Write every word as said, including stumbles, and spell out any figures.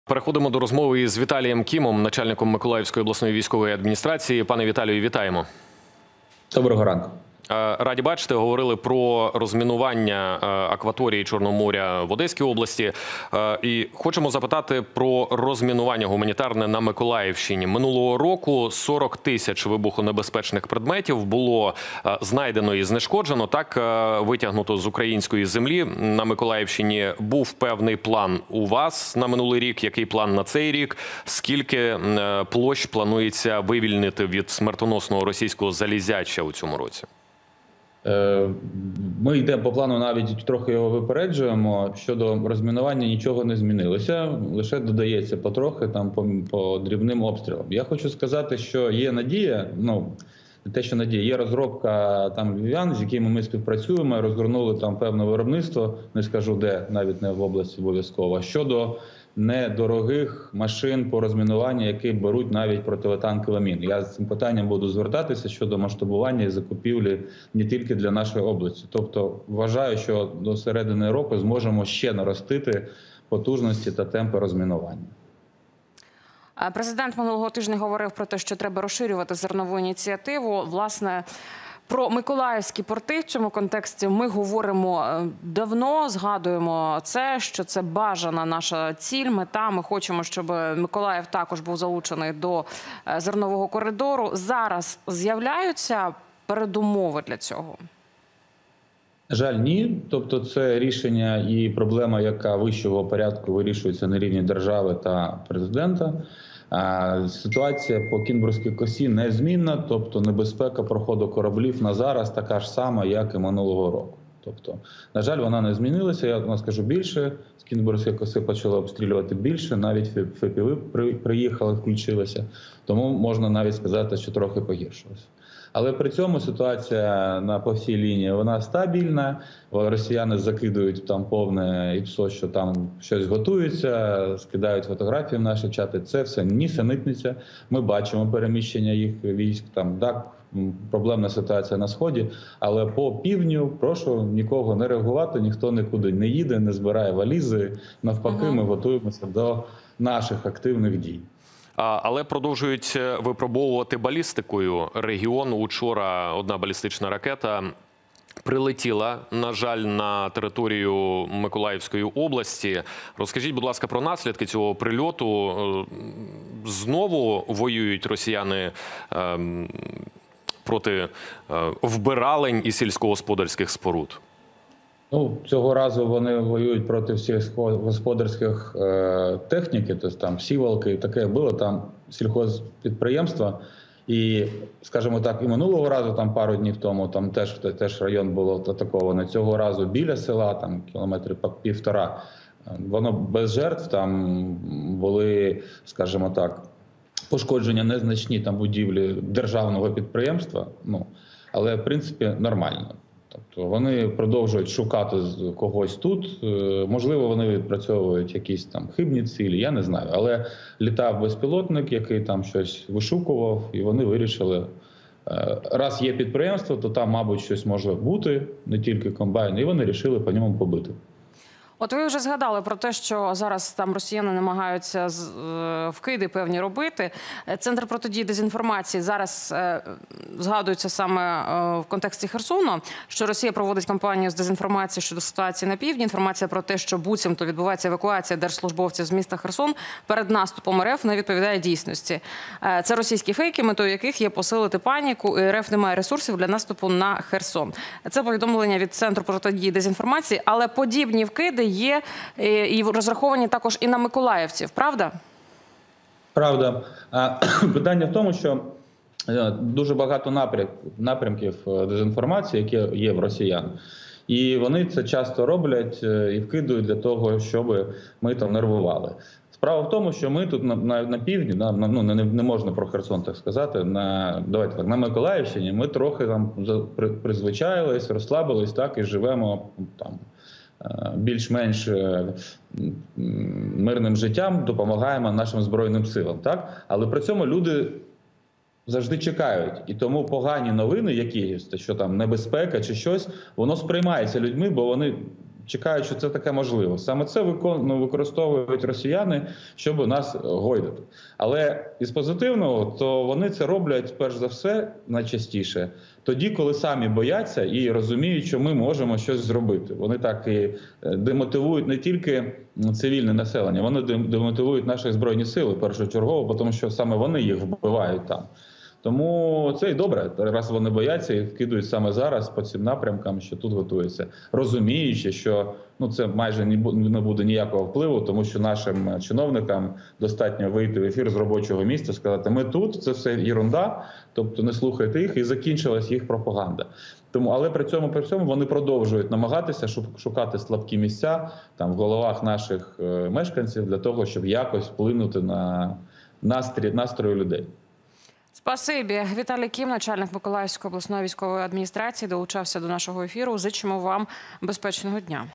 Переходимо до розмови із Віталієм Кімом, начальником Миколаївської обласної військової адміністрації. Пане Віталію, вітаємо. Доброго ранку. Раді бачити, говорили про розмінування акваторії Чорного моря в Одеській області. І хочемо запитати про розмінування гуманітарне на Миколаївщині. Минулого року сорок тисяч вибухонебезпечних предметів було знайдено і знешкоджено. Так, витягнуто з української землі. На Миколаївщині був певний план у вас на минулий рік. Який план на цей рік? Скільки площ планується вивільнити від смертоносного російського залізяча у цьому році? Ми йдемо по плану, навіть трохи його випереджуємо. Щодо розмінування нічого не змінилося, лише додається потрохи там по, по дрібним обстрілам. Я хочу сказати, що є надія, ну, те, що надія, є розробка там львів'ян, з якими ми співпрацюємо, розгорнули там певне виробництво, не скажу де, навіть не в області обов'язково, щодо недорогих машин по розмінуванню, які беруть навіть протитанкові міни. Я з цим питанням буду звертатися щодо масштабування і закупівлі не тільки для нашої області. Тобто вважаю, що до середини року зможемо ще наростити потужності та темпи розмінування. Президент минулого тижня говорив про те, що треба розширювати зернову ініціативу. Власне, про миколаївські порти в цьому контексті ми говоримо давно, згадуємо це, що це бажана наша ціль, мета. Ми хочемо, щоб Миколаїв також був залучений до зернового коридору. Зараз з'являються передумови для цього? Жаль, ні. Тобто це рішення і проблема, яка вищого порядку вирішується на рівні держави та президента. Ситуація по Кінбурзькій косі незмінна, тобто небезпека проходу кораблів на зараз така ж сама, як і минулого року. Тобто, на жаль, вона не змінилася, я вам скажу більше, з Кінбурзької коси почали обстрілювати більше, навіть ФПВ приїхали, включилися, тому можна навіть сказати, що трохи погіршилося. Але при цьому ситуація на по всій лінії вона стабільна. Росіяни закидують там повне ІПСО, що там щось готується, скидають фотографії в наші чати. Це все нісенітниця. Ми бачимо переміщення їх військ. Там так, проблемна ситуація на сході, але по півдню прошу нікого не реагувати, ніхто нікуди не їде, не збирає валізи. Навпаки, ми готуємося до наших активних дій. Але продовжують випробовувати балістикою регіон. Учора одна балістична ракета прилетіла, на жаль, на територію Миколаївської області. Розкажіть, будь ласка, про наслідки цього прильоту. Знову воюють росіяни проти вбиралень і сільськогосподарських споруд? Ну, цього разу вони воюють проти всіх господарських е, техніки, тобто там сівалки і таке було, там сільхозпідприємства. І, скажімо так, і минулого разу, там пару днів тому, там теж, теж район було атаковано. Цього разу біля села, там кілометри півтора, воно без жертв, там були, скажімо так, пошкодження незначні там будівлі державного підприємства, ну, але, в принципі, нормально. Тобто вони продовжують шукати когось тут, можливо, вони відпрацьовують якісь там хибні цілі, я не знаю. Але літав безпілотник, який там щось вишукував, і вони вирішили, раз є підприємство, то там, мабуть, щось може бути, не тільки комбайн, і вони вирішили по ньому побити. От ви вже згадали про те, що зараз там росіяни намагаються вкиди певні робити. Центр протидії дезінформації зараз згадується саме в контексті Херсону, що Росія проводить кампанію з дезінформації щодо ситуації на півдні. Інформація про те, що буцімто відбувається евакуація держслужбовців з міста Херсон перед наступом РФ, не відповідає дійсності. Це російські фейки, метою яких є посилити паніку, і РФ не має ресурсів для наступу на Херсон. Це повідомлення від Центру протидії дезінформації, але подібні вкиди є і розраховані також і на миколаївців, правда? Правда. Питання в тому, що дуже багато напрямків дезінформації, які є в росіян. І вони це часто роблять і вкидують для того, щоб ми там нервували. Справа в тому, що ми тут на, на, на півдні, на, ну, не, не можна про Херсон так сказати, на, давайте так, на Миколаївщині ми трохи там призвичаїлись, розслабились, так, і живемо там більш-менш мирним життям, допомагаємо нашим Збройним силам. Так? Але при цьому люди завжди чекають. І тому погані новини якісь, що там небезпека чи щось, воно сприймається людьми, бо вони чекають, що це таке можливо. Саме це викон... ну, використовують росіяни, щоб нас гойдати. Але із позитивного, то вони це роблять, перш за все, найчастіше, тоді, коли самі бояться і розуміють, що ми можемо щось зробити. Вони так і демотивують не тільки цивільне населення, вони демотивують наші Збройні Сили першочергово, тому що саме вони їх вбивають там. Тому це і добре, раз вони бояться і вкидують саме зараз по цим напрямкам, що тут готується, розуміючи, що ну це майже не буде ніякого впливу, тому що нашим чиновникам достатньо вийти в ефір з робочого місця, сказати, ми тут, це все єрунда, тобто не слухайте їх, і закінчилась їх пропаганда. Тому, але при цьому при цьому вони продовжують намагатися шукати слабкі місця там в головах наших мешканців для того, щоб якось вплинути на настрій настрої людей. Спасибі. Віталій Кім, начальник Миколаївської обласної військової адміністрації, долучався до нашого ефіру. Зичимо вам безпечного дня.